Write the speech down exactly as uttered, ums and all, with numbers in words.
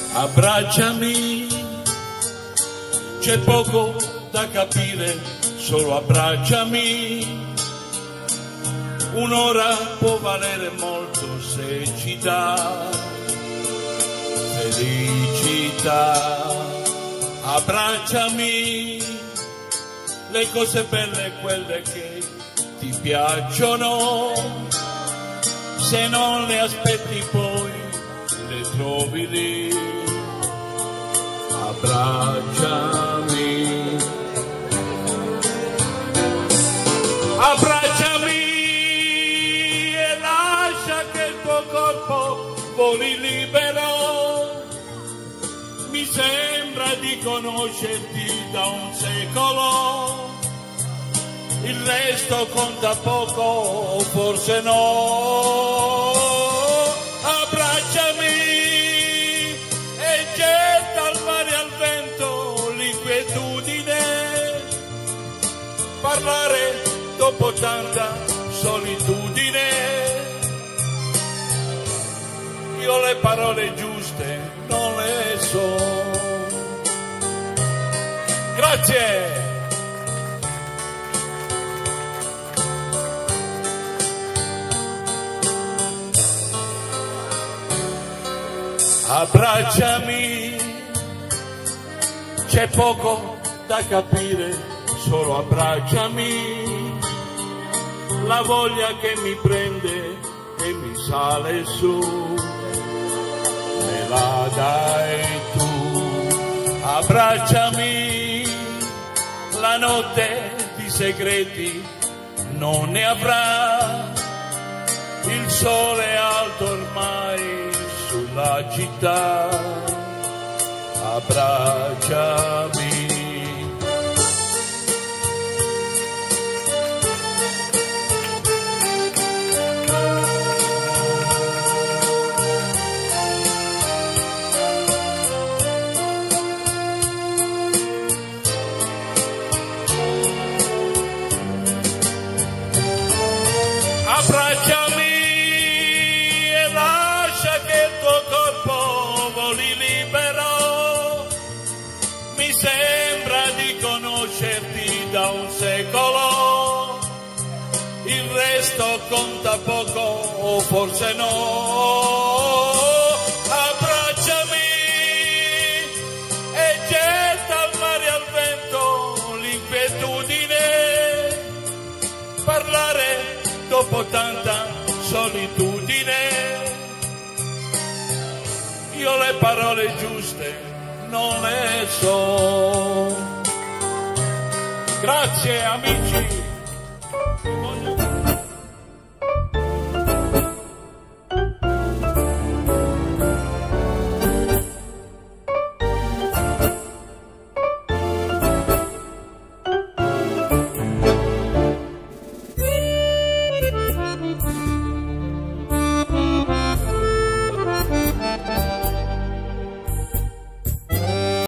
abbracciami, c'è poco da capire, solo abbracciami. Un'ora può valere molto se ci dà felicità. Abbracciami, le cose belle, quelle che ti piacciono, se non le aspetti poi le trovi lì. Abbracciami, abbracciami e lascia che il tuo corpo voli libero. Mi sembra di conoscerti da un secolo, il resto conta poco, forse no. Abbracciami e getta al mare, al vento, l'inquietudine. Parlare dopo tanta solitudine. Io le parole giuste non le so. Grazie. Abbracciami, c'è poco da capire, solo abbracciami. La voglia che mi prende e mi sale su, me la dai tu. Abbracciami, la notte di segreti non ne avrà, il sole è alto ormai sulla città. Abbracciami. Abbracciami e lascia che il tuo corpo voli libero. Mi sembra di conoscerti da un secolo, il resto conta poco o forse no. Abbracciami e getta al mare, al vento, l'inquietudine. Parlare dopo tanta solitudine. Io le parole giuste non le so. Grazie amici.